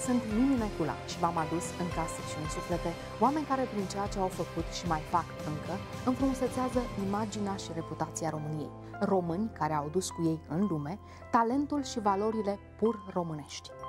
sunt Mimi Necula și v-am adus în case și în suflete oameni care prin ceea ce au făcut și mai fac încă înfrumusețează imaginea și reputația României. Români care au dus cu ei în lume talentul și valorile pur românești.